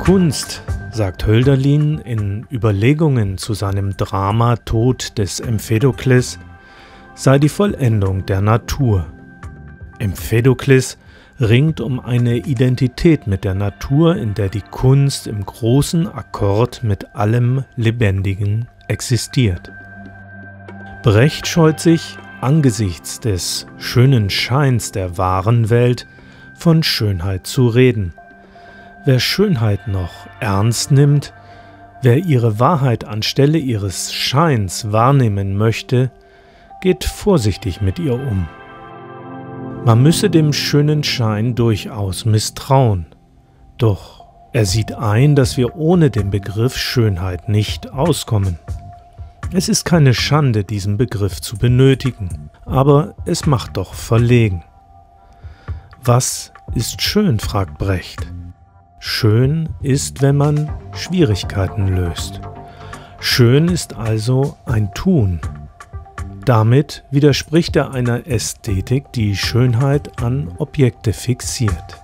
Kunst, sagt Hölderlin in Überlegungen zu seinem Drama Tod des Emphädokles, sei die Vollendung der Natur. Emphädokles ringt um eine Identität mit der Natur, in der die Kunst im großen Akkord mit allem Lebendigen existiert. Brecht scheut sich, angesichts des schönen Scheins der wahren Welt, von Schönheit zu reden. Wer Schönheit noch ernst nimmt, wer ihre Wahrheit anstelle ihres Scheins wahrnehmen möchte, geht vorsichtig mit ihr um. Man müsse dem schönen Schein durchaus misstrauen, doch er sieht ein, dass wir ohne den Begriff Schönheit nicht auskommen. Es ist keine Schande, diesen Begriff zu benötigen, aber es macht doch verlegen. Was ist schön, fragt Brecht. Schön ist, wenn man Schwierigkeiten löst. Schön ist also ein Tun. Damit widerspricht er einer Ästhetik, die Schönheit an Objekte fixiert.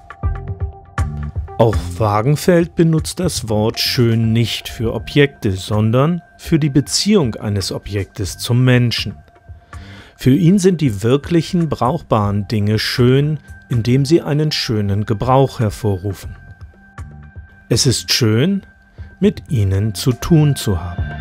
Auch Wagenfeld benutzt das Wort schön nicht für Objekte, sondern für die Beziehung eines Objektes zum Menschen. Für ihn sind die wirklichen, brauchbaren Dinge schön, indem sie einen schönen Gebrauch hervorrufen. Es ist schön, mit ihnen zu tun zu haben.